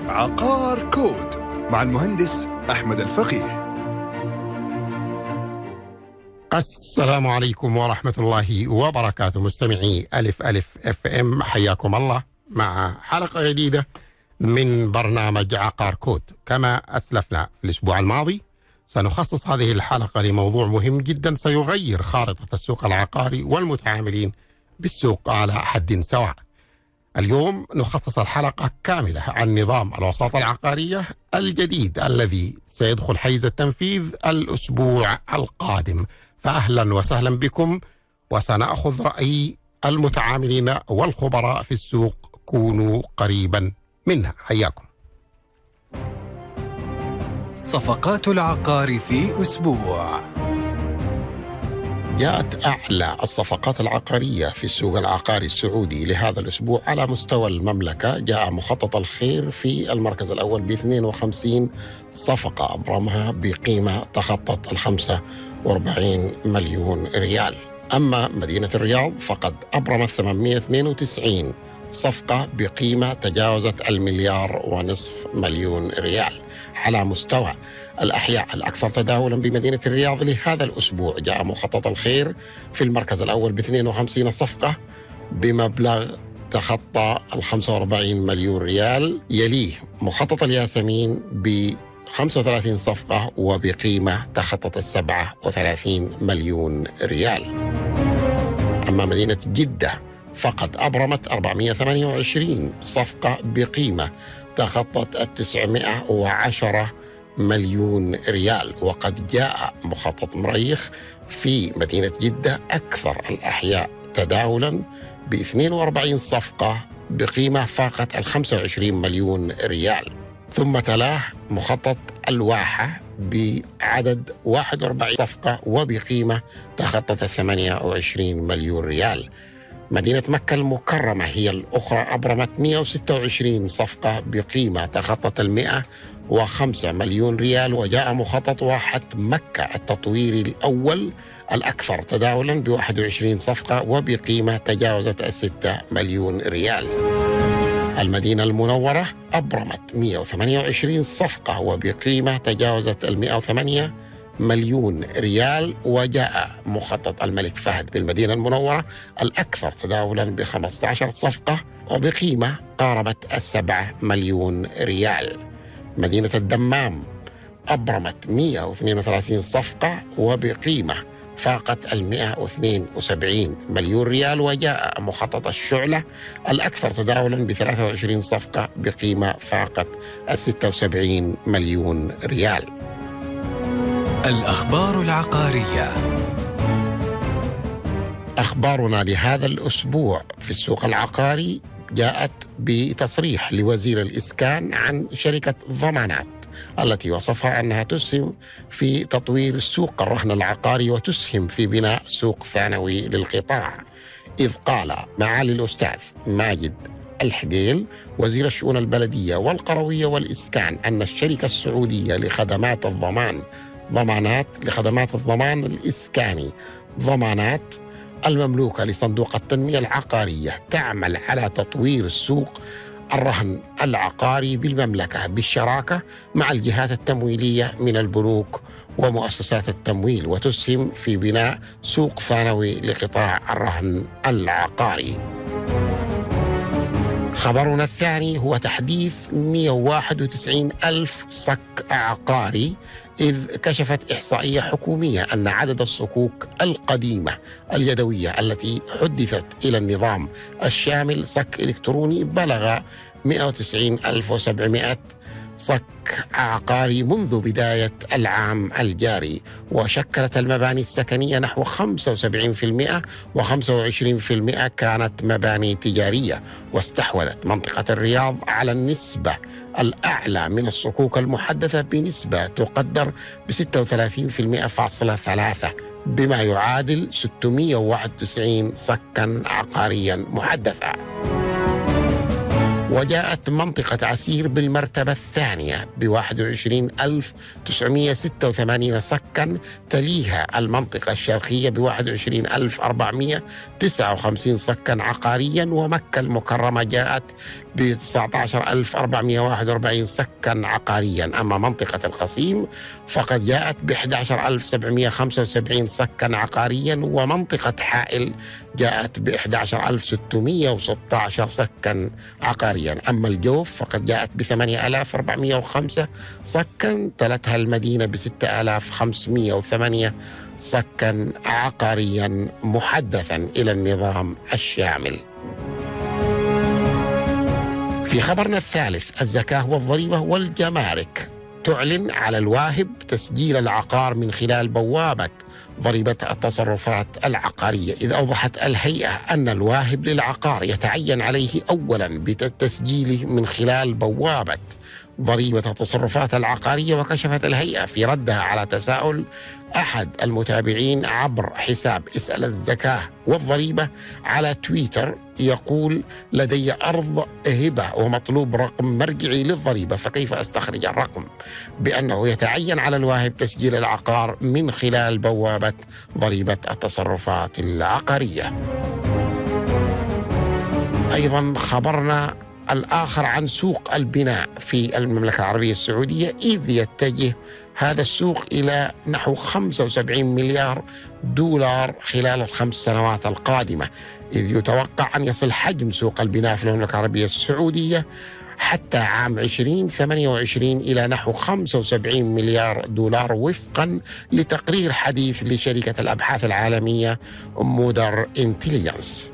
عقار كود مع المهندس أحمد الفقيه. السلام عليكم ورحمة الله وبركاته. مستمعي ألف ألف اف ام، حياكم الله مع حلقة جديدة من برنامج عقار كود. كما أسلفنا في الأسبوع الماضي، سنخصص هذه الحلقة لموضوع مهم جدا سيغير خارطة السوق العقاري والمتعاملين بالسوق على حد سواء. اليوم نخصص الحلقة كاملة عن نظام الوساطة العقارية الجديد الذي سيدخل حيز التنفيذ الأسبوع القادم. فأهلا وسهلا بكم، وسنأخذ رأي المتعاملين والخبراء في السوق. كونوا قريبا منا. حياكم. صفقات العقار في أسبوع. جاءت أعلى الصفقات العقارية في السوق العقاري السعودي لهذا الأسبوع على مستوى المملكة. جاء مخطط الخير في المركز الأول ب 52 صفقة أبرمها بقيمة تخطت 45 مليون ريال. أما مدينة الرياض فقد أبرمت 892 صفقة بقيمة تجاوزت 1.5 مليار ريال. على مستوى الأحياء الأكثر تداولا بمدينة الرياض لهذا الأسبوع، جاء مخطط الخير في المركز الأول ب 52 صفقة بمبلغ تخطى 45 مليون ريال. يليه مخطط الياسمين ب 35 صفقة وبقيمة تخطت 37 مليون ريال. أما مدينة جدة فقد أبرمت 428 صفقة بقيمة تخطت 910 مليون ريال. وقد جاء مخطط مريخ في مدينة جدة أكثر الأحياء تداولا ب 42 صفقة بقيمة فاقت 25 مليون ريال. ثم تلاه مخطط الواحة بعدد 41 صفقة وبقيمة تخطت 28 مليون ريال. مدينة مكة المكرمة هي الأخرى، أبرمت 126 صفقة بقيمة تخطت 105 مليون ريال. وجاء مخطط واحة مكة التطويري الأول الأكثر تداولا ب 21 صفقة وبقيمة تجاوزت 6 مليون ريال. المدينة المنورة أبرمت 128 صفقة وبقيمة تجاوزت 108 مليون ريال. وجاء مخطط الملك فهد بالمدينة المنورة الأكثر تداولا ب 15 صفقة وبقيمة قاربت 7 مليون ريال. مدينة الدمام أبرمت 132 صفقة وبقيمة فاقت 172 مليون ريال. وجاء مخطط الشعلة الأكثر تداولا ب 23 صفقة بقيمة فاقت 76 مليون ريال. الأخبار العقارية. أخبارنا لهذا الأسبوع في السوق العقاري جاءت بتصريح لوزير الإسكان عن شركة ضمانات التي وصفها أنها تسهم في تطوير سوق الرهن العقاري وتسهم في بناء سوق ثانوي للقطاع. إذ قال معالي الأستاذ ماجد الحقيل وزير الشؤون البلدية والقروية والإسكان أن الشركة السعودية لخدمات الضمان لخدمات الضمان الإسكاني ضمانات المملوكة لصندوق التنمية العقارية تعمل على تطوير سوق الرهن العقاري بالمملكة بالشراكة مع الجهات التمويلية من البنوك ومؤسسات التمويل، وتسهم في بناء سوق ثانوي لقطاع الرهن العقاري. خبرنا الثاني هو تحديث 191 ألف صك عقاري، إذ كشفت إحصائية حكومية أن عدد الصكوك القديمة اليدوية التي حدثت إلى النظام الشامل صك إلكتروني بلغ 190,700 صك عقاري منذ بداية العام الجاري. وشكلت المباني السكنية نحو 75% و25% كانت مباني تجارية. واستحوذت منطقة الرياض على النسبة الأعلى من الصكوك المحدثة بنسبة تقدر ب 36.3، بما يعادل 691 صكا عقاريا محدثا. وجاءت منطقة عسير بالمرتبة الثانية ب21,986 سكن، تليها المنطقة الشرقية ب21,459 سكن عقاريا، ومكة المكرمة جاءت ب19,441 سكن عقاريا. أما منطقة القصيم فقد جاءت ب11,775 سكن عقاريا، ومنطقة حائل جاءت ب11,616 سكن عقاريا. أما الجوف فقد جاءت ب8,405 سكن، تلتها المدينة ب6,508 سكن عقاريا محدثا إلى النظام الشامل. في خبرنا الثالث، الزكاة والضريبة والجمارك تعلن على الواهب تسجيل العقار من خلال بوابة ضريبة التصرفات العقارية، إذ أوضحت الهيئة أن الواهب للعقار يتعين عليه أولا بتسجيله من خلال بوابة ضريبة التصرفات العقارية. وكشفت الهيئة في ردها على تساؤل أحد المتابعين عبر حساب اسأل الزكاة والضريبة على تويتر، يقول: لدي أرض هبة ومطلوب رقم مرجعي للضريبة، فكيف أستخرج الرقم؟ بأنه يتعين على الواهب تسجيل العقار من خلال بوابة ضريبة التصرفات العقارية. أيضا خبرنا الآخر عن سوق البناء في المملكة العربية السعودية، إذ يتجه هذا السوق إلى نحو 75 مليار دولار خلال ال5 سنوات القادمة، إذ يتوقع أن يصل حجم سوق البناء في المملكة العربية السعودية حتى عام 2028 إلى نحو 75 مليار دولار، وفقا لتقرير حديث لشركة الأبحاث العالمية مودر انتليجنس.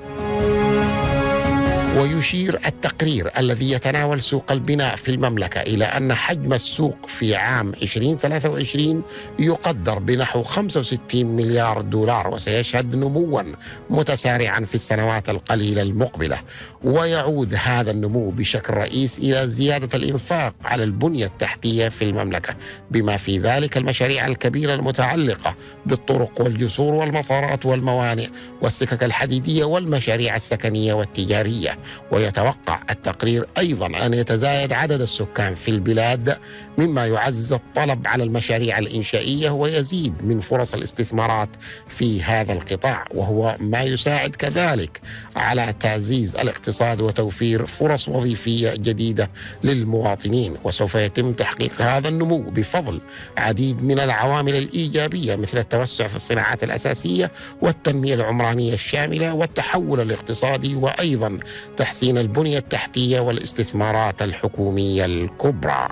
ويشير التقرير الذي يتناول سوق البناء في المملكة إلى أن حجم السوق في عام 2023 يقدر بنحو 65 مليار دولار، وسيشهد نمواً متسارعاً في السنوات القليلة المقبلة. ويعود هذا النمو بشكل رئيس إلى زيادة الإنفاق على البنية التحتية في المملكة، بما في ذلك المشاريع الكبيرة المتعلقة بالطرق والجسور والمطارات والموانئ والسكك الحديدية والمشاريع السكنية والتجارية. ويتوقع التقرير أيضا أن يتزايد عدد السكان في البلاد، مما يعزز الطلب على المشاريع الإنشائية ويزيد من فرص الاستثمارات في هذا القطاع، وهو ما يساعد كذلك على تعزيز الاقتصاد وتوفير فرص وظيفية جديدة للمواطنين. وسوف يتم تحقيق هذا النمو بفضل عديد من العوامل الإيجابية، مثل التوسع في الصناعات الأساسية والتنمية العمرانية الشاملة والتحول الاقتصادي، وأيضا تحسين البنية التحتية والاستثمارات الحكومية الكبرى.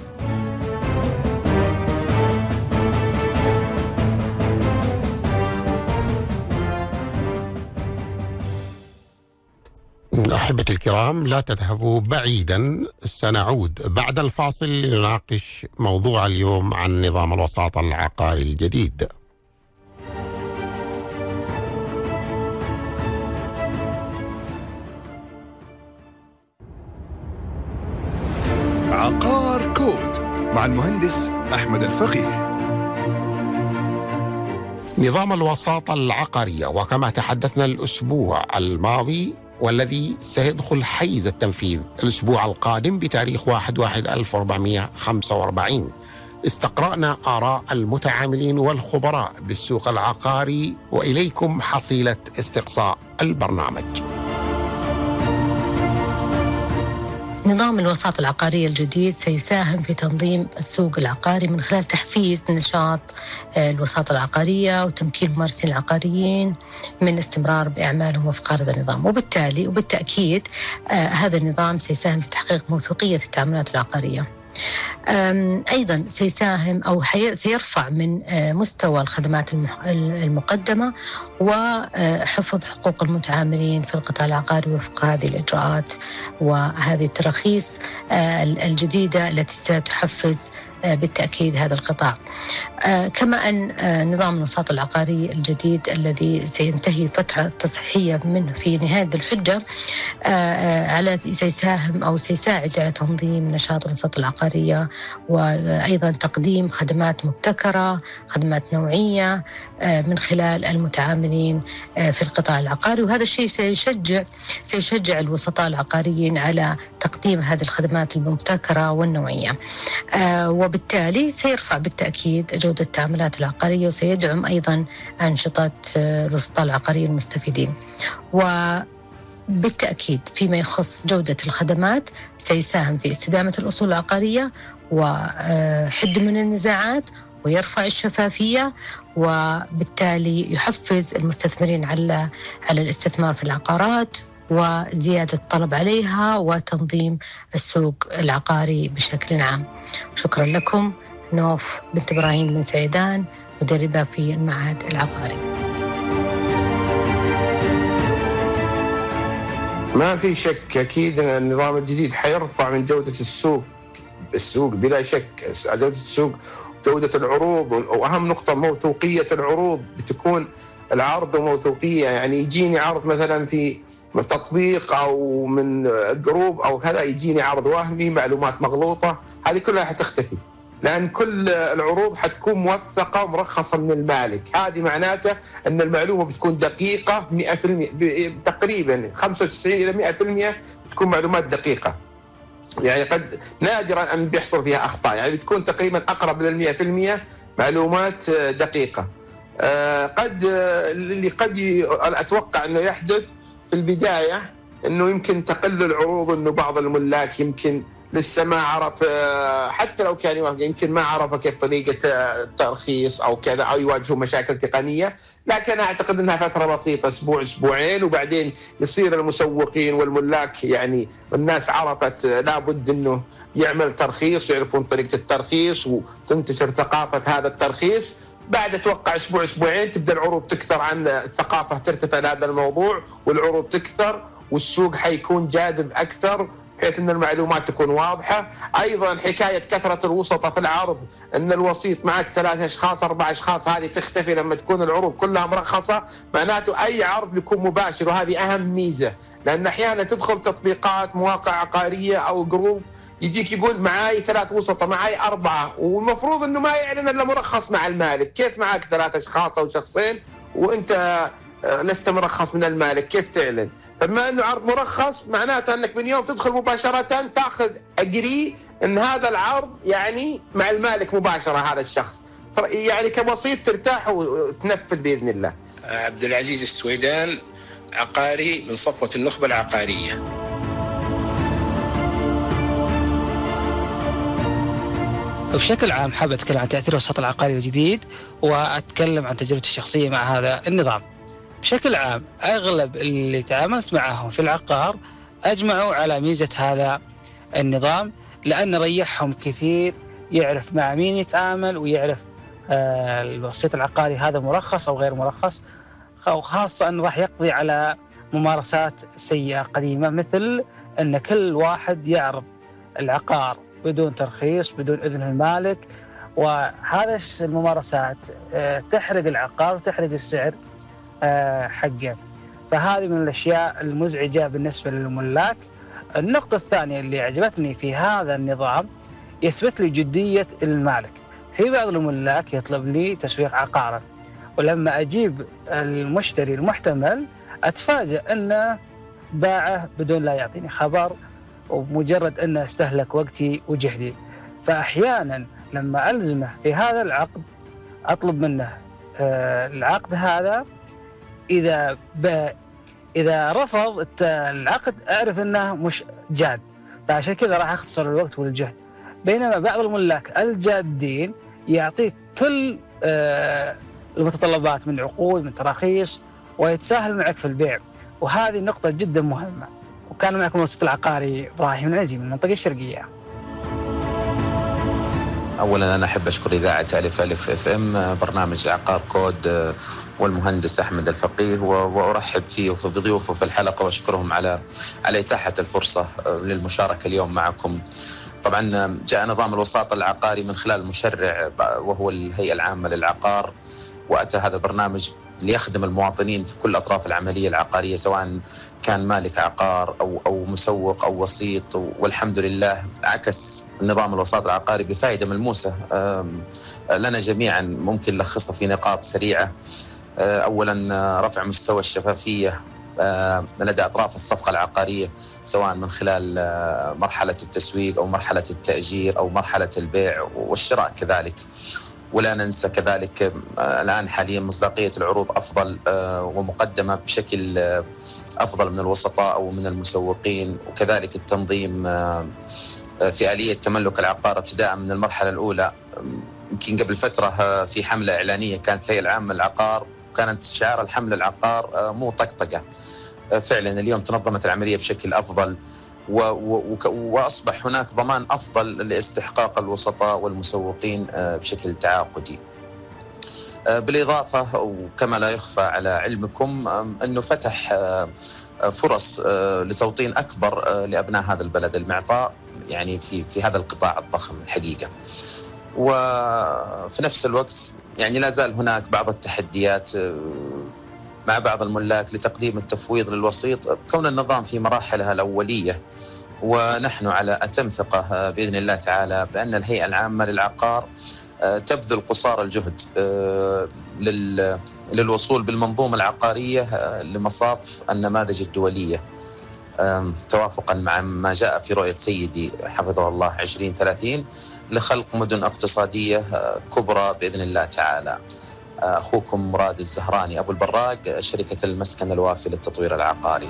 أحبتي الكرام، لا تذهبوا بعيدا، سنعود بعد الفاصل لنناقش موضوع اليوم عن نظام الوساطة العقاري الجديد. عقار كود مع المهندس أحمد الفقيه. نظام الوساطة العقارية، وكما تحدثنا الأسبوع الماضي والذي سيدخل حيز التنفيذ الأسبوع القادم بتاريخ 1/1/1445، استقرأنا آراء المتعاملين والخبراء بالسوق العقاري، وإليكم حصيلة استقصاء البرنامج. نظام الوساطة العقارية الجديد سيساهم في تنظيم السوق العقاري من خلال تحفيز نشاط الوساطة العقارية وتمكين الممارسين العقاريين من استمرار بأعمالهم وفق هذا النظام، وبالتالي وبالتأكيد هذا النظام سيساهم في تحقيق موثوقية التعاملات العقارية. أيضا سيساهم أو سيرفع من مستوى الخدمات المقدمة وحفظ حقوق المتعاملين في القطاع العقاري وفق هذه الإجراءات وهذه التراخيص الجديدة التي ستحفز بالتأكيد هذا القطاع. كما أن نظام الوساطة العقاري الجديد الذي سينتهي الفترة التصحيحية منه في نهاية الحجة سيساهم أو سيساعد على تنظيم نشاط الوساطة العقارية، وأيضا تقديم خدمات مبتكرة، خدمات نوعية من خلال المتعاملين في القطاع العقاري. وهذا الشيء سيشجع الوسطاء العقاريين على تقديم هذه الخدمات المبتكرة والنوعية، وبالتالي سيرفع بالتأكيد جودة التعاملات العقارية، وسيدعم أيضا أنشطة الوسطاء العقاريين المستفيدين. وبالتأكيد فيما يخص جودة الخدمات سيساهم في استدامة الأصول العقارية وحد من النزاعات، ويرفع الشفافية، وبالتالي يحفز المستثمرين على الاستثمار في العقارات وزيادة الطلب عليها وتنظيم السوق العقاري بشكل عام. شكرا لكم. نوف بنت إبراهيم بن سعيدان، مدربة في المعهد العقاري. ما في شك أكيد أن النظام الجديد حيرفع من جودة السوق بلا شك. جودة السوق، جودة العروض، وأهم نقطة موثوقية العروض. بتكون العرض وموثوقية، يعني يجيني عرض مثلا في تطبيق أو من جروب أو كذا، يجيني عرض وهمي، معلومات مغلوطة، هذه كلها حتختفي، لأن كل العروض حتكون موثقة ومرخصة من المالك. هذه معناته أن المعلومة بتكون دقيقة 100%، تقريبا 95 إلى 100% بتكون معلومات دقيقة. يعني قد نادرا أن بيحصل فيها أخطاء، يعني بتكون تقريبا أقرب إلى 100% معلومات دقيقة. اللي قد أتوقع أنه يحدث في البداية أنه يمكن تقل العروض، أنه بعض الملاك يمكن لسه ما عرف، حتى لو كان يمكن ما عرف كيف طريقة الترخيص أو كذا، أو يواجهوا مشاكل تقنية. لكن أعتقد أنها فترة بسيطة، أسبوع أسبوعين، وبعدين يصير المسوقين والملاك، يعني الناس عرفت لابد أنه يعمل ترخيص، يعرفون طريقة الترخيص، وتنتشر ثقافة هذا الترخيص. بعد أتوقع أسبوع أسبوعين تبدأ العروض تكثر، عن الثقافة ترتفع لهذا الموضوع، والعروض تكثر، والسوق حيكون جاذب أكثر، بحيث أن المعلومات تكون واضحة. أيضا حكاية كثرة الوسطة في العرض، أن الوسيط معك 3 أشخاص 4 أشخاص، هذه تختفي لما تكون العروض كلها مرخصة. معناته أي عرض بيكون مباشر، وهذه أهم ميزة، لأن أحيانا تدخل تطبيقات مواقع عقارية أو جروب يجيك يقول معاي 3 وسطة، معاي 4، والمفروض أنه ما يعلن إلا مرخص مع المالك. كيف معك 3 أشخاص أو شخصين وأنت لست مرخص من المالك، كيف تعلن؟ فبما أنه عرض مرخص، معناته أنك من يوم تدخل مباشرة تأخذ أجري أن هذا العرض يعني مع المالك مباشرة، هذا الشخص يعني كوسيط ترتاح وتنفذ بإذن الله. عبد العزيز السويدان، عقاري من صفوة النخبة العقارية. بشكل عام حابب أتكلم عن تأثير الوساطة العقارية الجديد، وأتكلم عن تجربتي الشخصية مع هذا النظام. بشكل عام أغلب اللي تعاملت معهم في العقار أجمعوا على ميزة هذا النظام، لأن ريحهم كثير، يعرف مع مين يتعامل، ويعرف الوسيط العقاري هذا مرخص أو غير مرخص، وخاصة أنه راح يقضي على ممارسات سيئة قديمة، مثل أن كل واحد يعرض العقار بدون ترخيص، بدون إذن المالك، وهذا الممارسات تحرق العقار وتحرق السعر حقه. فهذه من الأشياء المزعجة بالنسبة للملاك. النقطة الثانية اللي عجبتني في هذا النظام، يثبت لي جدية المالك. في بعض الملاك يطلب لي تسويق عقارا، ولما أجيب المشتري المحتمل أتفاجأ أنه باعه بدون لا يعطيني خبر، ومجرد أنه استهلك وقتي وجهدي. فأحيانا لما ألزمه في هذا العقد أطلب منه العقد هذا، إذا رفض العقد أعرف أنه مش جاد، فعشان كذا راح أختصر الوقت والجهد. بينما بعض الملاك الجادين يعطيك كل المتطلبات من عقود، من تراخيص، ويتساهل معك في البيع، وهذه نقطة جدا مهمة. وكان معكم الوسيط العقاري إبراهيم العزيمي من المنطقة الشرقية. أولا أنا أحب أشكر إذاعة ألف FM برنامج عقار كود والمهندس أحمد الفقيه، وأرحب فيه وفي ضيوفه في الحلقة، وأشكرهم على إتاحة الفرصة للمشاركة اليوم معكم. طبعا جاء نظام الوساطة العقاري من خلال المشرع وهو الهيئة العامة للعقار، وأتى هذا البرنامج ليخدم المواطنين في كل أطراف العملية العقارية، سواء كان مالك عقار أو مسوق أو وسيط. والحمد لله عكس نظام الوساطة العقاري بفائدة ملموسة لنا جميعا، ممكن نلخصها في نقاط سريعة. أولا رفع مستوى الشفافية لدى أطراف الصفقة العقارية، سواء من خلال مرحلة التسويق أو مرحلة التأجير أو مرحلة البيع والشراء كذلك. ولا ننسى كذلك الآن حاليا مصداقية العروض أفضل ومقدمة بشكل أفضل من الوسطاء ومن المسوقين، وكذلك التنظيم في آلية تملك العقار ابتداء من المرحلة الأولى. يمكن قبل فترة في حملة إعلانية كانت الهيئة العامة للعقار، كانت شعار الحملة العقار مو طقطقة. فعلا اليوم تنظمت العملية بشكل أفضل، وأصبح هناك ضمان أفضل لاستحقاق الوسطاء والمسوقين بشكل تعاقدي. بالإضافة وكما لا يخفى على علمكم أنه فتح فرص لتوطين أكبر لأبناء هذا البلد، المعطاء يعني في هذا القطاع الضخم الحقيقة. وفي نفس الوقت يعني لا زال هناك بعض التحديات مع بعض الملاك لتقديم التفويض للوسيط، كون النظام في مراحلها الأولية. ونحن على أتم ثقة بإذن الله تعالى بأن الهيئة العامة للعقار تبذل قصارى الجهد للوصول بالمنظومة العقارية لمصاف النماذج الدولية، توافقا مع ما جاء في رؤية سيدي حفظه الله 2030 لخلق مدن اقتصادية كبرى بإذن الله تعالى. أخوكم مراد الزهراني أبو البراق، شركة المسكن الوافي للتطوير العقاري.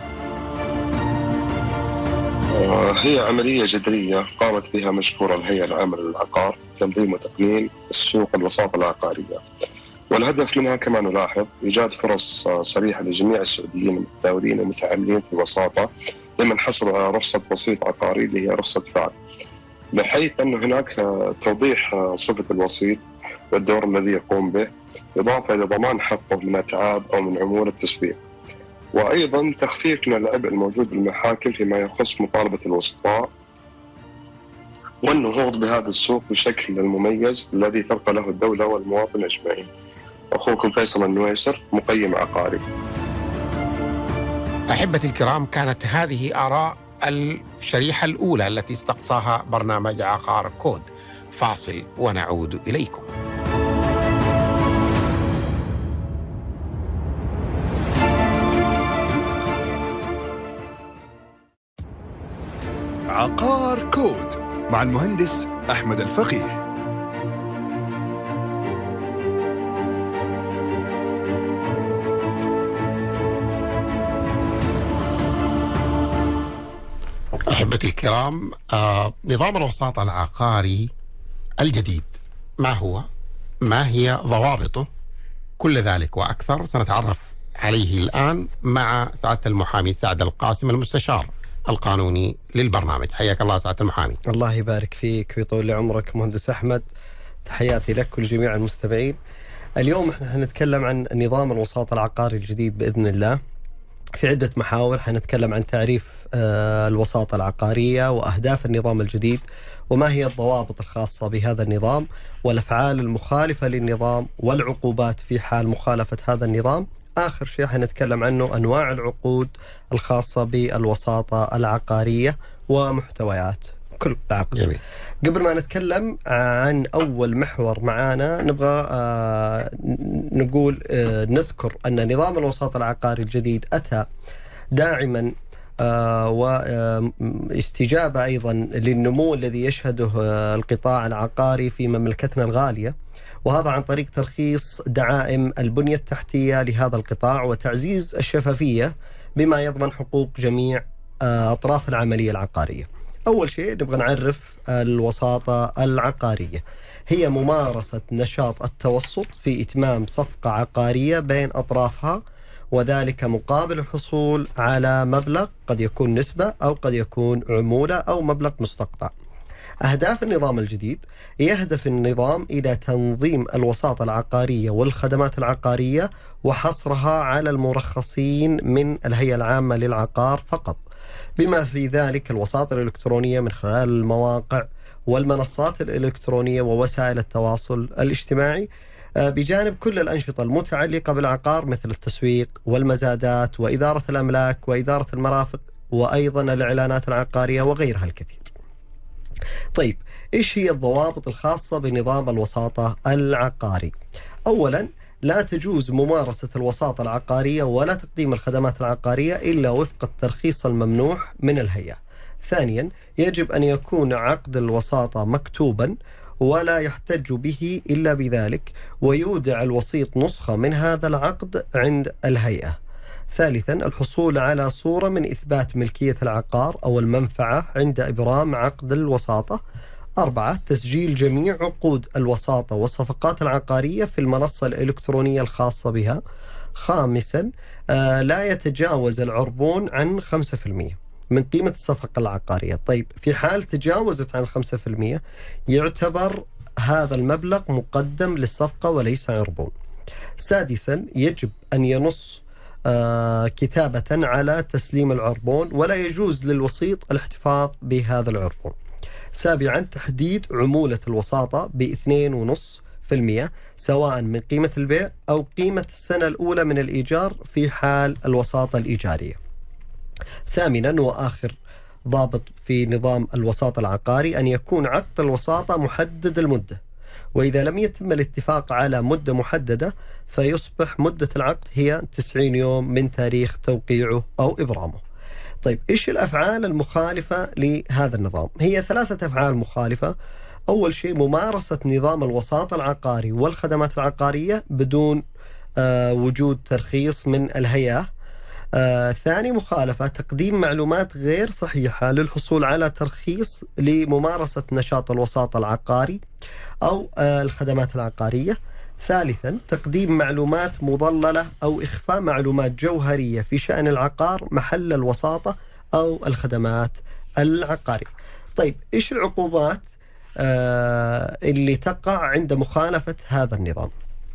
هي عملية جذرية قامت بها مشكورة الهيئة العامة للعقار، تنظيم وتقنين السوق الوساطة العقارية، والهدف منها كما نلاحظ إيجاد فرص صريحة لجميع السعوديين المتداولين والمتعاملين في الوساطة لمن حصلوا على رخصة وسيط عقاري اللي هي رخصة فعل، بحيث أن هناك توضيح صفة الوسيط والدور الذي يقوم به، إضافة إلى ضمان حقه من أتعاب أو من عمولة التسويق، وأيضا تخفيف من العبء الموجود بالمحاكم فيما يخص مطالبة الوسطاء والنهوض بهذا السوق بشكل المميز الذي ترقى له الدولة والمواطن أجمعين. أخوكم فيصل النويسر، مقيم عقاري. أحبتي الكرام، كانت هذه آراء الشريحة الأولى التي استقصاها برنامج عقار كود. فاصل ونعود إليكم. عقار كود مع المهندس أحمد الفقيه. أحبتي الكرام، نظام الوساطة العقاري الجديد ما هو؟ ما هي ضوابطه؟ كل ذلك وأكثر سنتعرف عليه الآن مع سعادة المحامي سعد القاسم، المستشار القانوني للبرنامج. حياك الله سعادة المحامي. الله يبارك فيك ويطول لعمرك مهندس أحمد، تحياتي لك ولجميع المستمعين. اليوم احنا هنتكلم عن نظام الوساطة العقاري الجديد بإذن الله في عدة محاور. هنتكلم عن تعريف الوساطة العقارية وأهداف النظام الجديد، وما هي الضوابط الخاصة بهذا النظام، والأفعال المخالفة للنظام والعقوبات في حال مخالفة هذا النظام. آخر شيء حنتكلم عنه أنواع العقود الخاصة بالوساطة العقارية ومحتويات كل عقد. جميل. قبل ما نتكلم عن أول محور معانا نبغى نقول نذكر أن نظام الوساطة العقاري الجديد أتى داعما واستجابة أيضا للنمو الذي يشهده القطاع العقاري في مملكتنا الغالية، وهذا عن طريق ترخيص دعائم البنية التحتية لهذا القطاع وتعزيز الشفافية بما يضمن حقوق جميع أطراف العملية العقارية. أول شيء نبغى نعرف الوساطة العقارية. هي ممارسة نشاط التوسط في إتمام صفقة عقارية بين أطرافها، وذلك مقابل الحصول على مبلغ قد يكون نسبة أو قد يكون عمولة أو مبلغ مستقطع. أهداف النظام الجديد: يهدف النظام إلى تنظيم الوساطة العقارية والخدمات العقارية وحصرها على المرخصين من الهيئة العامة للعقار فقط، بما في ذلك الوساطة الإلكترونية من خلال المواقع والمنصات الإلكترونية ووسائل التواصل الاجتماعي، بجانب كل الأنشطة المتعلقة بالعقار مثل التسويق والمزادات وإدارة الأملاك وإدارة المرافق وأيضا الإعلانات العقارية وغيرها الكثير. طيب، إيش هي الضوابط الخاصة بنظام الوساطة العقاري؟ أولا، لا تجوز ممارسة الوساطة العقارية ولا تقديم الخدمات العقارية إلا وفق الترخيص الممنوح من الهيئة. ثانيا، يجب أن يكون عقد الوساطة مكتوبا ولا يحتج به إلا بذلك، ويودع الوسيط نسخة من هذا العقد عند الهيئة. ثالثا، الحصول على صورة من إثبات ملكية العقار أو المنفعة عند إبرام عقد الوساطة. 4، تسجيل جميع عقود الوساطة والصفقات العقارية في المنصة الإلكترونية الخاصة بها. 5، لا يتجاوز العربون عن 5% من قيمة الصفقة العقارية. طيب، في حال تجاوزت عن 5% يعتبر هذا المبلغ مقدم للصفقة وليس عربون. 6، يجب أن ينص كتابة على تسليم العربون، ولا يجوز للوسيط الاحتفاظ بهذا العربون. 7، تحديد عمولة الوساطة ب2.5% سواء من قيمة البيع أو قيمة السنة الأولى من الإيجار في حال الوساطة الإيجارية. 8، وآخر ضابط في نظام الوساطة العقاري، أن يكون عقد الوساطة محدد المدة، وإذا لم يتم الاتفاق على مدة محددة فيصبح مدة العقد هي 90 يوم من تاريخ توقيعه أو إبرامه. طيب، إيش الأفعال المخالفة لهذا النظام؟ هي 3 أفعال مخالفة. أول شيء، ممارسة نظام الوساطة العقاري والخدمات العقارية بدون وجود ترخيص من الهيئة. ثاني مخالفة، تقديم معلومات غير صحيحة للحصول على ترخيص لممارسة نشاط الوساطة العقاري أو الخدمات العقارية. ثالثا، تقديم معلومات مضللة أو إخفاء معلومات جوهرية في شأن العقار محل الوساطة أو الخدمات العقارية. طيب، إيش العقوبات اللي تقع عند مخالفة هذا النظام؟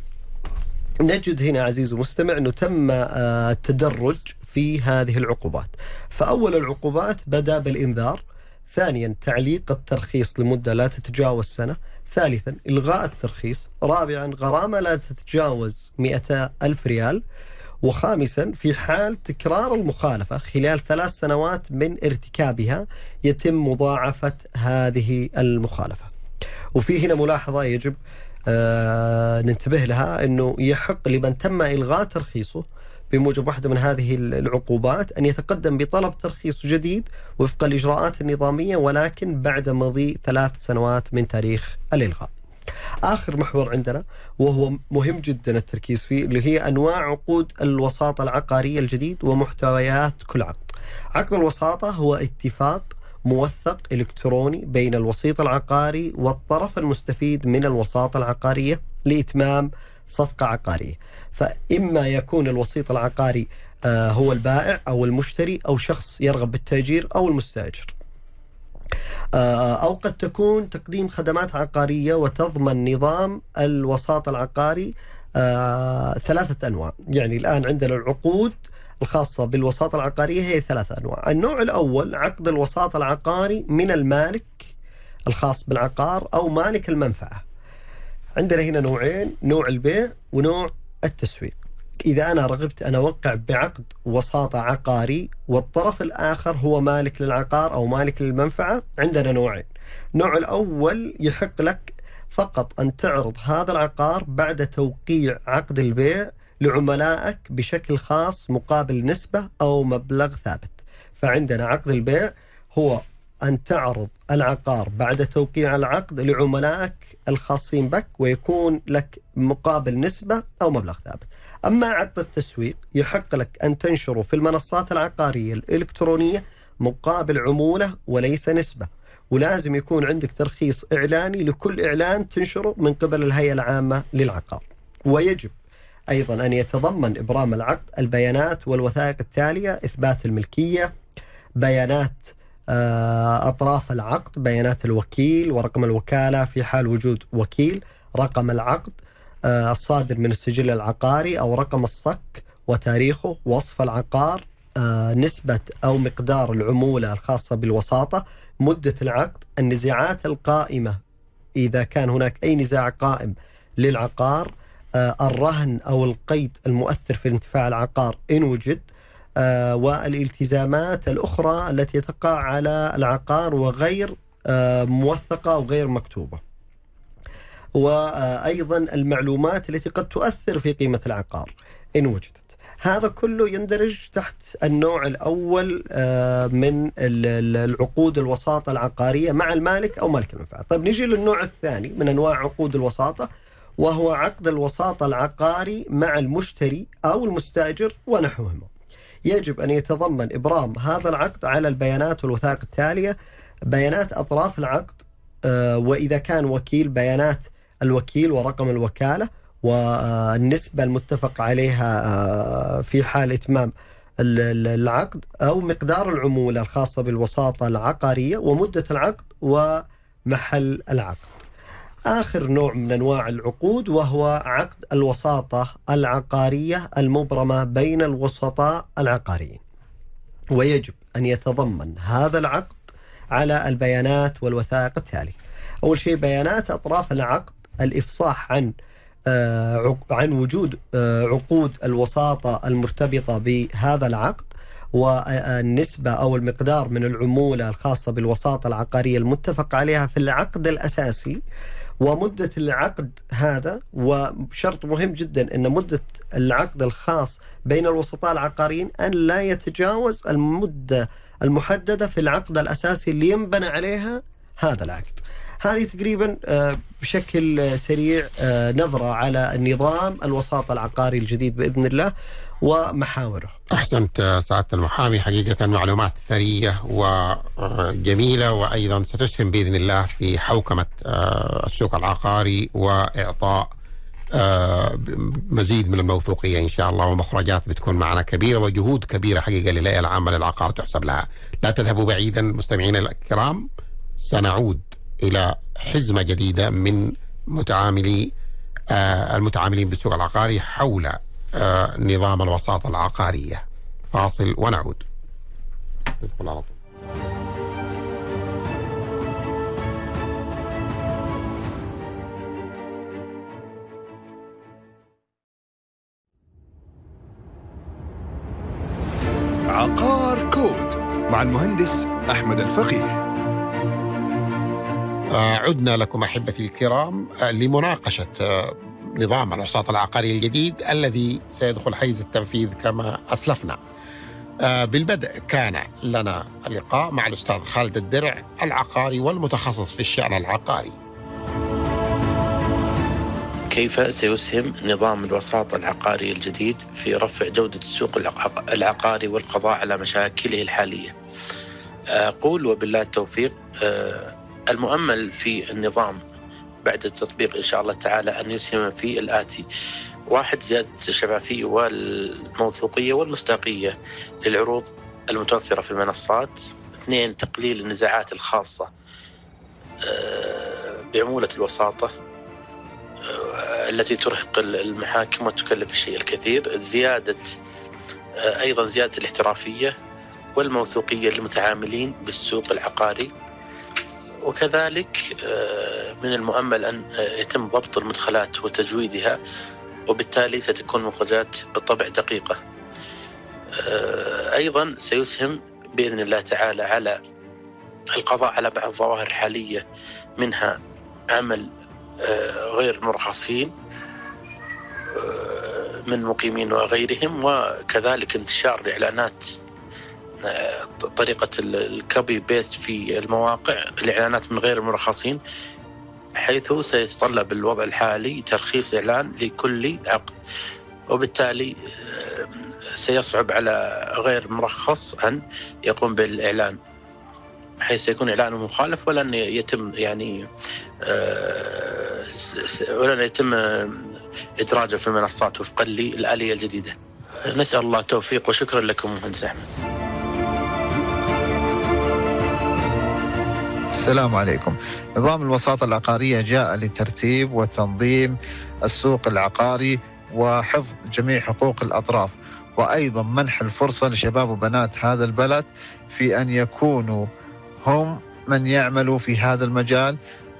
نجد هنا عزيزي المستمع أنه تم التدرج في هذه العقوبات. فأول العقوبات بدأ بالإنذار. ثانيا، تعليق الترخيص لمدة لا تتجاوز سنة. ثالثا، إلغاء الترخيص. رابعا، غرامة لا تتجاوز 200,000 ريال. وخامسا، في حال تكرار المخالفة خلال 3 سنوات من ارتكابها يتم مضاعفة هذه المخالفة. وفي هنا ملاحظة يجب ننتبه لها، أنه يحق لمن تم إلغاء ترخيصه بموجب واحدة من هذه العقوبات أن يتقدم بطلب ترخيص جديد وفق الإجراءات النظامية، ولكن بعد مضي 3 سنوات من تاريخ الإلغاء. آخر محور عندنا وهو مهم جدا التركيز فيه، اللي هي أنواع عقود الوساطة العقارية الجديد ومحتويات كل عقد. عقد الوساطة هو اتفاق موثق إلكتروني بين الوسيط العقاري والطرف المستفيد من الوساطة العقارية لإتمام صفقة عقارية. فإما يكون الوسيط العقاري هو البائع أو المشتري أو شخص يرغب بالتأجير أو المستأجر، أو قد تكون تقديم خدمات عقارية. وتضمن نظام الوساطة العقاري 3 أنواع. يعني الآن عندنا العقود الخاصة بالوساطة العقارية هي 3 أنواع. النوع الأول، عقد الوساطة العقاري من المالك الخاص بالعقار أو مالك المنفعة. عندنا هنا نوعين، نوع البيع ونوع التسويق. إذا أنا رغبت أن أوقع بعقد وساطة عقاري والطرف الآخر هو مالك للعقار أو مالك للمنفعة، عندنا نوعين. النوع الأول، يحق لك فقط أن تعرض هذا العقار بعد توقيع عقد البيع لعملائك بشكل خاص مقابل نسبة أو مبلغ ثابت. فعندنا عقد البيع هو أن تعرض العقار بعد توقيع العقد لعملائك الخاصين بك، ويكون لك مقابل نسبة أو مبلغ ثابت. أما عقد التسويق، يحق لك أن تنشره في المنصات العقارية الإلكترونية مقابل عمولة وليس نسبة، ولازم يكون عندك ترخيص إعلاني لكل إعلان تنشره من قبل الهيئة العامة للعقار. ويجب أيضا أن يتضمن إبرام العقد البيانات والوثائق التالية: إثبات الملكية، بيانات أطراف العقد، بيانات الوكيل ورقم الوكالة في حال وجود وكيل، رقم العقد الصادر من السجل العقاري أو رقم الصك وتاريخه، وصف العقار، نسبة أو مقدار العمولة الخاصة بالوساطة، مدة العقد، النزاعات القائمة إذا كان هناك أي نزاع قائم للعقار، الرهن أو القيد المؤثر في انتفاع العقار إن وجد، والالتزامات الأخرى التي تقع على العقار وغير موثقة وغير مكتوبة. وأيضا المعلومات التي قد تؤثر في قيمة العقار إن وجدت. هذا كله يندرج تحت النوع الأول من العقود الوساطة العقارية مع المالك أو مالك المنفعة. طيب نجي للنوع الثاني من أنواع عقود الوساطة، وهو عقد الوساطة العقاري مع المشتري أو المستأجر ونحوهما. يجب أن يتضمن إبرام هذا العقد على البيانات والوثائق التالية: بيانات أطراف العقد، وإذا كان وكيل بيانات الوكيل ورقم الوكالة والنسبة المتفق عليها في حال إتمام العقد، أو مقدار العمولة الخاصة بالوساطة العقارية ومدة العقد ومحل العقد. آخر نوع من أنواع العقود وهو عقد الوساطة العقارية المبرمة بين الوسطاء العقاريين، ويجب أن يتضمن هذا العقد على البيانات والوثائق التالية. أول شيء بيانات أطراف العقد، الإفصاح عن وجود عقود الوساطة المرتبطة بهذا العقد، والنسبة أو المقدار من العمولة الخاصة بالوساطة العقارية المتفق عليها في العقد الأساسي، ومدة العقد هذا. وشرط مهم جدا أن مدة العقد الخاص بين الوسطاء العقاريين أن لا يتجاوز المدة المحددة في العقد الأساسي اللي ينبنى عليها هذا العقد. هذه تقريبا بشكل سريع نظرة على النظام الوساطة العقاري الجديد بإذن الله ومحاوره. أحسنت سعادة المحامي، حقيقة معلومات ثرية وجميلة، وأيضا ستسهم بإذن الله في حوكمة السوق العقاري وإعطاء مزيد من الموثوقية إن شاء الله، ومخرجات بتكون معنا كبيرة وجهود كبيرة حقيقة للهيئة العامة للعقار تحسب لها. لا تذهبوا بعيدا مستمعينا الكرام، سنعود إلى حزمة جديدة من المتعاملين بالسوق العقاري حول نظام الوساطة العقارية. فاصل ونعود. ندخل على طول. عقار كود مع المهندس أحمد الفقيه. عدنا لكم أحبتي الكرام لمناقشة نظام الوساطة العقارية الجديد الذي سيدخل حيز التنفيذ كما أسلفنا. بالبدء كان لنا اللقاء مع الأستاذ خالد الدرع العقاري والمتخصص في الشأن العقاري. كيف سيسهم نظام الوساطة العقاري الجديد في رفع جودة السوق العقاري والقضاء على مشاكله الحالية؟ أقول وبالله التوفيق. المؤمل في النظام بعد التطبيق إن شاء الله تعالى أن يسهم في الآتي: 1. زيادة الشفافية والموثوقية والمصداقية للعروض المتوفرة في المنصات. 2. تقليل النزاعات الخاصة بعمولة الوساطة التي ترهق المحاكم وتكلف الشيء الكثير. أيضا زيادة الاحترافية والموثوقية للمتعاملين بالسوق العقاري. وكذلك من المؤمل أن يتم ضبط المدخلات وتجويدها، وبالتالي ستكون مخرجات بالطبع دقيقة. أيضا سيسهم بإذن الله تعالى على القضاء على بعض الظواهر الحالية، منها عمل غير مرخصين من مقيمين وغيرهم، وكذلك انتشار الإعلانات طريقة الكوبي بيست في المواقع، الإعلانات من غير المرخصين، حيث سيتطلب الوضع الحالي ترخيص إعلان لكل عقد، وبالتالي سيصعب على غير مرخص أن يقوم بالإعلان، حيث يكون إعلانه مخالف ولن يتم إدراجه في المنصات وفقا للآلية الجديدة. نسأل الله التوفيق، وشكرا لكم مهندس أحمد. السلام عليكم. نظام الوساطة العقارية جاء لترتيب وتنظيم السوق العقاري وحفظ جميع حقوق الأطراف، وأيضا منح الفرصة لشباب وبنات هذا البلد في أن يكونوا هم من يعملوا في هذا المجال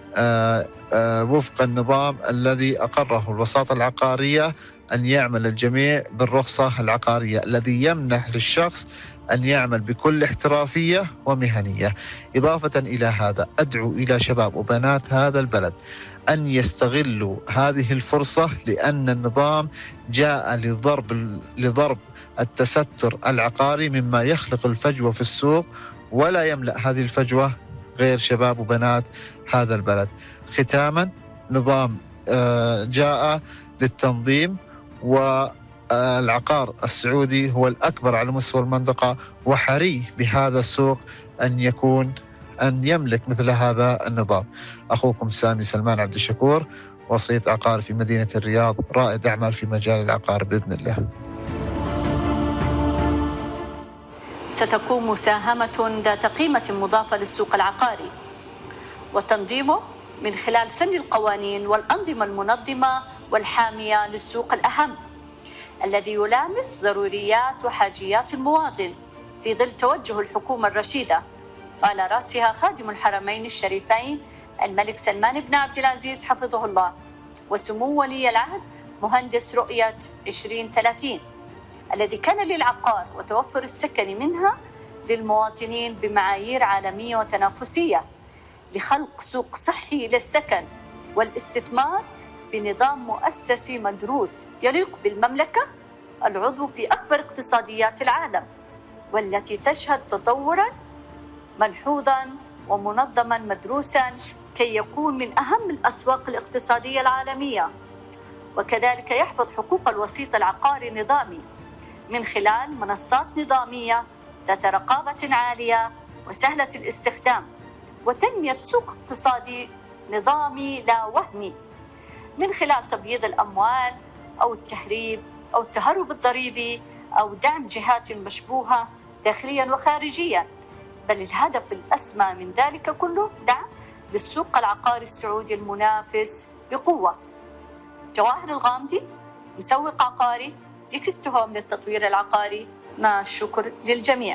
وفق النظام الذي أقره الوساطة العقارية، أن يعمل الجميع بالرخصة العقارية الذي يمنح للشخص أن يعمل بكل احترافية ومهنية. إضافة إلى هذا أدعو إلى شباب وبنات هذا البلد أن يستغلوا هذه الفرصة، لأن النظام جاء لضرب التستر العقاري مما يخلق الفجوة في السوق، ولا يملأ هذه الفجوة غير شباب وبنات هذا البلد. ختاما، نظام جاء للتنظيم، والعقار السعودي هو الأكبر على مستوى المنطقة، وحري بهذا السوق أن يملك مثل هذا النظام. أخوكم سامي سلمان عبد الشكور، وسيط عقار في مدينة الرياض، رائد أعمال في مجال العقار بإذن الله. ستكون مساهمة ذات قيمة مضافة للسوق العقاري وتنظيمه من خلال سن القوانين والأنظمة المنظمة والحامية للسوق الأهم الذي يلامس ضروريات وحاجيات المواطن في ظل توجه الحكومة الرشيدة وعلى رأسها خادم الحرمين الشريفين الملك سلمان بن عبد العزيز حفظه الله وسمو ولي العهد مهندس رؤية 2030 الذي كان للعقار وتوفر السكن منها للمواطنين بمعايير عالمية وتنافسية لخلق سوق صحي للسكن والاستثمار بنظام مؤسسي مدروس يليق بالمملكة العضو في أكبر اقتصاديات العالم والتي تشهد تطوراً ملحوظاً ومنظماً مدروساً كي يكون من أهم الأسواق الاقتصادية العالمية، وكذلك يحفظ حقوق الوسيط العقاري النظامي من خلال منصات نظامية ذات رقابة عالية وسهلة الاستخدام وتنمية سوق اقتصادي نظامي لا وهمي من خلال تبييض الأموال أو التهريب أو التهرب الضريبي أو دعم جهات مشبوهة داخليا وخارجيا، بل الهدف الأسمى من ذلك كله دعم للسوق العقاري السعودي المنافس بقوة. جواهر الغامدي، مسوق عقاري، يكستهم للتطوير العقاري، مع الشكر للجميع.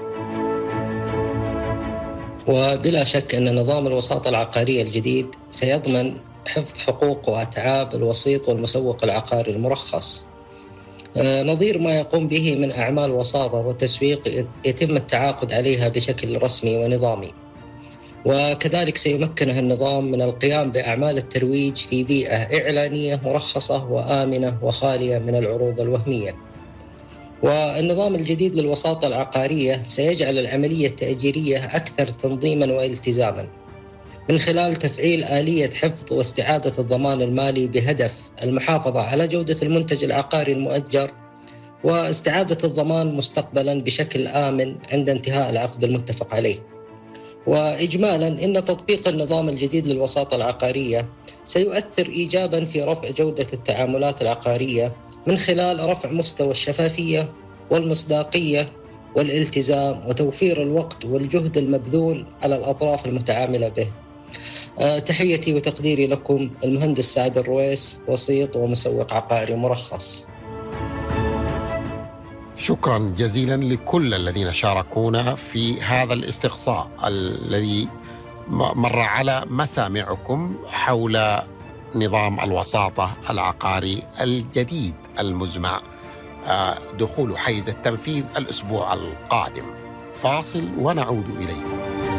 وبلا شك أن نظام الوساطة العقارية الجديد سيضمن حفظ حقوق وأتعاب الوسيط والمسوق العقاري المرخص، نظير ما يقوم به من أعمال وساطة وتسويق يتم التعاقد عليها بشكل رسمي ونظامي. وكذلك سيمكنه النظام من القيام بأعمال الترويج في بيئة إعلانية مرخصة وآمنة وخالية من العروض الوهمية. والنظام الجديد للوساطة العقارية سيجعل العملية التأجيرية أكثر تنظيماً والتزاماً من خلال تفعيل آلية حفظ واستعادة الضمان المالي بهدف المحافظة على جودة المنتج العقاري المؤجر واستعادة الضمان مستقبلاً بشكل آمن عند انتهاء العقد المتفق عليه. وإجمالاً إن تطبيق النظام الجديد للوساطة العقارية سيؤثر إيجاباً في رفع جودة التعاملات العقارية من خلال رفع مستوى الشفافية والمصداقية والالتزام وتوفير الوقت والجهد المبذول على الأطراف المتعاملة به. تحيتي وتقديري لكم المهندس سعد الرويس، وسيط ومسوق عقاري مرخص. شكرا جزيلا لكل الذين شاركونا في هذا الاستقصاء الذي مر على مسامعكم حول نظام الوساطة العقاري الجديد المزمع دخول حيز التنفيذ الأسبوع القادم. فاصل ونعود إليكم.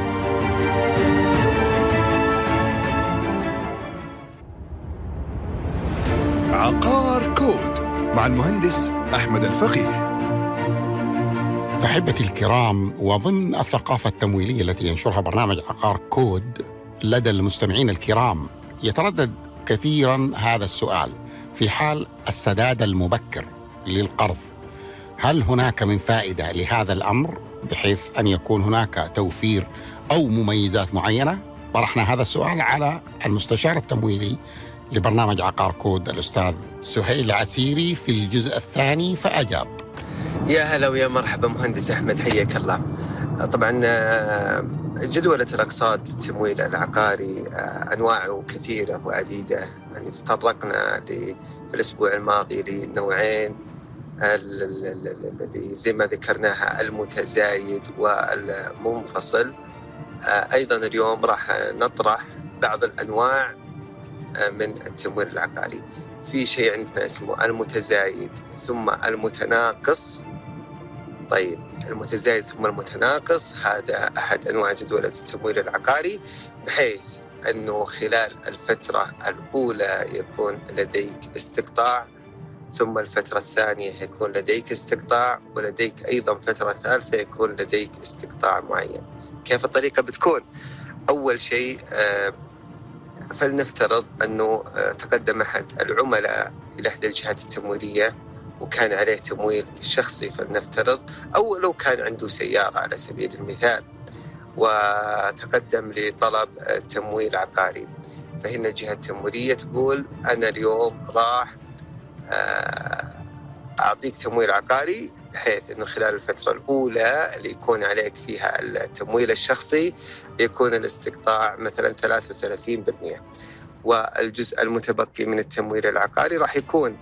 عقار كود مع المهندس أحمد الفقيه. أحبتي الكرام، وضمن الثقافة التمويلية التي ينشرها برنامج عقار كود لدى المستمعين الكرام يتردد كثيرا هذا السؤال: في حال السداد المبكر للقرض هل هناك من فائدة لهذا الأمر بحيث أن يكون هناك توفير أو مميزات معينة؟ طرحنا هذا السؤال على المستشار التمويلي لبرنامج عقار كود الأستاذ سهيل عسيري في الجزء الثاني فأجاب. يا هلا ويا مرحبا مهندس أحمد، حياك الله. طبعا جدولة الأقساط للتمويل العقاري أنواعه كثيرة وعديدة، يعني تطرقنا في الأسبوع الماضي لنوعين اللي زي ما ذكرناها المتزايد والمنفصل. أيضا اليوم راح نطرح بعض الأنواع من التمويل العقاري. في شيء عندنا اسمه المتزايد ثم المتناقص طيب المتزايد ثم المتناقص هذا أحد أنواع جدولة التمويل العقاري، بحيث أنه خلال الفترة الأولى يكون لديك استقطاع، ثم الفترة الثانية يكون لديك استقطاع، ولديك أيضا فترة ثالثة يكون لديك استقطاع معين. كيف الطريقة بتكون؟ أول شيء فلنفترض أنه تقدم أحد العملاء إلى إحدى الجهات التمويلية وكان عليه تمويل شخصي فلنفترض، أو لو كان عنده سيارة على سبيل المثال وتقدم لطلب تمويل عقاري، فهنا الجهة التمويلية تقول أنا اليوم راح أعطيك تمويل عقاري، بحيث أنه خلال الفترة الأولى اللي يكون عليك فيها التمويل الشخصي يكون الاستقطاع مثلا 33%، والجزء المتبقي من التمويل العقاري راح يكون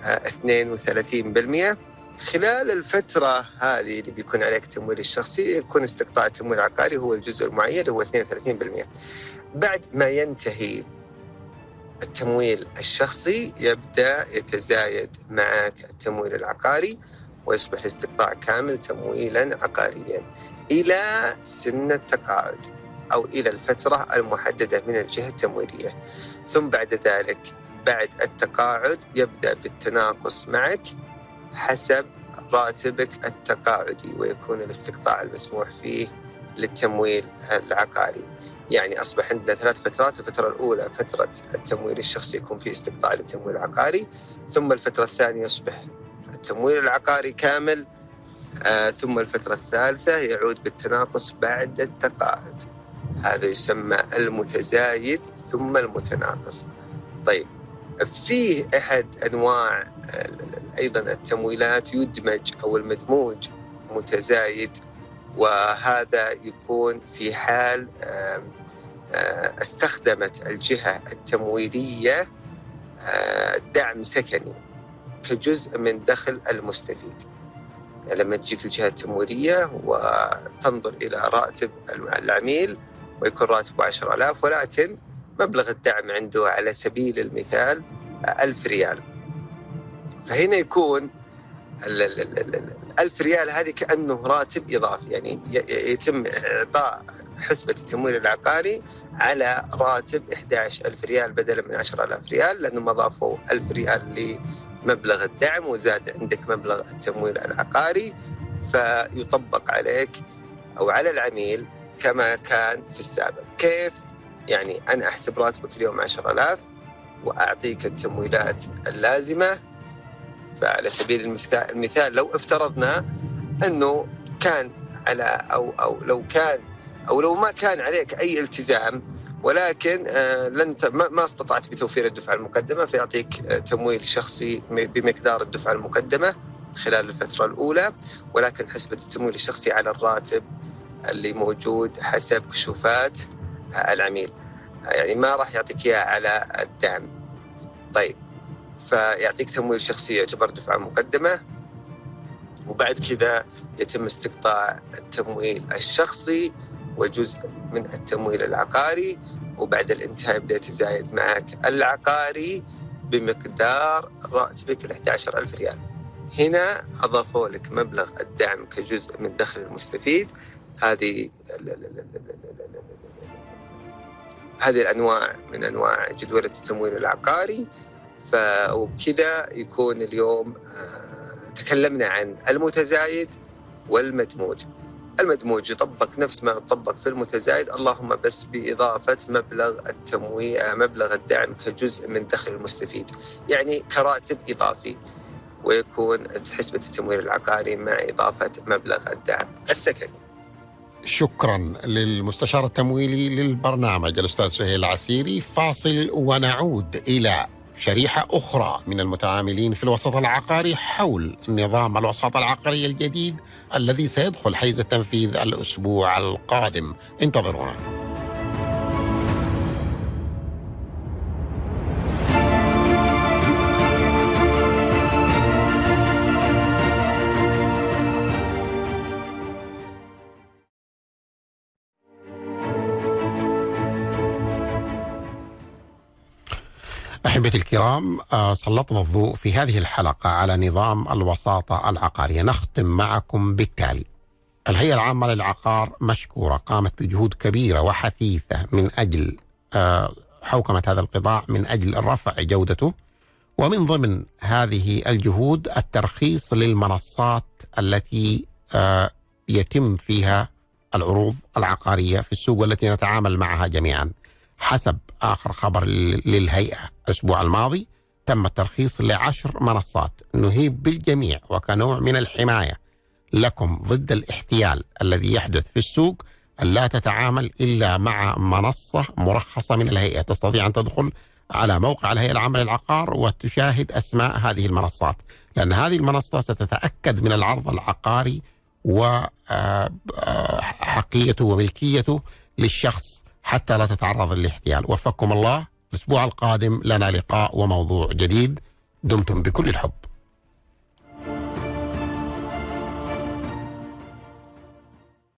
32%. خلال الفترة هذه اللي بيكون عليك التمويل الشخصي يكون استقطاع التمويل العقاري هو الجزء المعين اللي هو 32%. بعد ما ينتهي التمويل الشخصي يبدأ يتزايد معك التمويل العقاري ويصبح الاستقطاع كامل تمويلا عقاريا إلى سن التقاعد أو إلى الفترة المحددة من الجهة التمويلية. ثم بعد ذلك بعد التقاعد يبدأ بالتناقص معك حسب راتبك التقاعدي، ويكون الاستقطاع المسموح فيه للتمويل العقاري. يعني أصبح عندنا 3 فترات. الفترة الأولى فترة التمويل الشخصي يكون فيه استقطاع للتمويل العقاري، ثم الفترة الثانية يصبح التمويل العقاري كامل، ثم الفترة الثالثة يعود بالتناقص بعد التقاعد. هذا يسمى المتزايد ثم المتناقص. طيب فيه أحد أنواع أيضا التمويلات يدمج أو المدموج متزايد، وهذا يكون في حال استخدمت الجهة التمويلية دعم سكني كجزء من دخل المستفيد. يعني لما تجيك الجهة التمويلية وتنظر إلى راتب العميل ويكون راتبه 10,000، ولكن مبلغ الدعم عنده على سبيل المثال 1000 ريال، فهنا يكون 1000 ريال هذه كأنه راتب إضافي، يعني يتم إعطاء حسبة التمويل العقاري على راتب 11,000 ريال بدلا من 10,000 ريال، لأنهم أضافوا 1000 ريال لمبلغ الدعم وزاد عندك مبلغ التمويل العقاري، فيطبق عليك أو على العميل كما كان في السابق. كيف؟ يعني أنا أحسب راتبك اليوم 10,000 وأعطيك التمويلات اللازمة. فعلى سبيل المثال لو افترضنا أنه كان على أو لو ما كان عليك أي التزام، ولكن ما استطعت بتوفير الدفعة المقدمة، فيعطيك تمويل شخصي بمقدار الدفعة المقدمة خلال الفترة الأولى، ولكن حسبة التمويل الشخصي على الراتب اللي موجود حسب كشوفات العميل، يعني ما راح يعطيك إياه على الدعم. طيب فيعطيك تمويل شخصي يعتبر دفعة مقدمة، وبعد كذا يتم استقطاع التمويل الشخصي وجزء من التمويل العقاري، وبعد الانتهاء يبدأ يتزايد معك العقاري بمقدار راتبك 11,000 ريال. هنا أضافوا لك مبلغ الدعم كجزء من دخل المستفيد. هذه الأنواع من أنواع جدولة التمويل العقاري. وبكذا يكون اليوم تكلمنا عن المتزايد والمدموج. المدموج يطبق نفس ما يطبق في المتزايد، اللهم بس بإضافة مبلغ الدعم كجزء من دخل المستفيد، يعني كراتب إضافي، ويكون حسبة التمويل العقاري مع إضافة مبلغ الدعم السكني. شكرا للمستشار التمويلي للبرنامج الأستاذ سهيل العسيري. فاصل ونعود إلى شريحة أخرى من المتعاملين في الوسط العقاري حول نظام الوساطة العقارية الجديد الذي سيدخل حيز التنفيذ الأسبوع القادم. انتظرونا. أحبتي الكرام، سلطنا الضوء في هذه الحلقة على نظام الوساطة العقارية. نختم معكم بالتالي: الهيئة العامة للعقار مشكورة، قامت بجهود كبيرة وحثيثة من أجل حوكمة هذا القطاع، من أجل رفع جودته، ومن ضمن هذه الجهود الترخيص للمنصات التي يتم فيها العروض العقارية في السوق والتي نتعامل معها جميعا. حسب آخر خبر للهيئة الأسبوع الماضي تم الترخيص ل10 منصات. نهيب بالجميع وكنوع من الحماية لكم ضد الاحتيال الذي يحدث في السوق أن لا تتعامل إلا مع منصة مرخصة من الهيئة. تستطيع أن تدخل على موقع الهيئة العامة للعقار وتشاهد أسماء هذه المنصات، لأن هذه المنصة ستتأكد من العرض العقاري وحقيته وملكيته للشخص حتى لا تتعرض للاحتيال. وفقكم الله. الأسبوع القادم لنا لقاء وموضوع جديد. دمتم بكل الحب.